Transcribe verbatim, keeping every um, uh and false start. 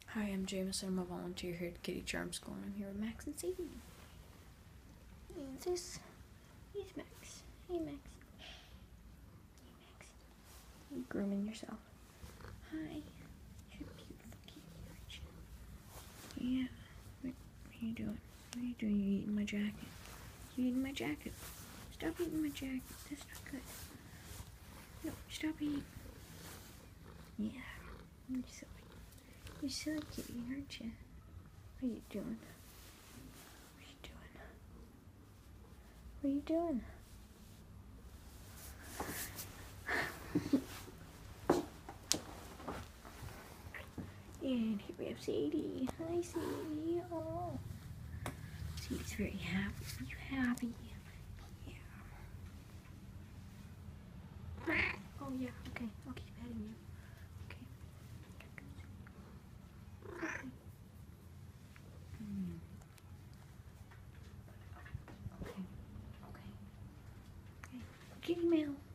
Hi, I'm Jameson. I'm a volunteer here at Kitty Charm School, and I'm here with Max and Sadie. And this, he's Max. Hey, Max. Hey, Max. You grooming yourself. Hi. You're a beautiful kitty, aren't you? Yeah. What, what are you doing? What are you doing? You're eating my jacket. You're eating my jacket. Stop eating my jacket. That's not good. No, stop eating. Yeah. You're silly. You're silly kitty, aren't you? What are you doing? What are you doing? What are you doing? And here we have Sadie. Hi, Sadie. Oh. Sadie's very happy. Are you happy? Yeah. Oh, yeah. Okay. I'll keep petting you. Okay. Okay. Mm. Okay. Okay. Okay. Kitty mail.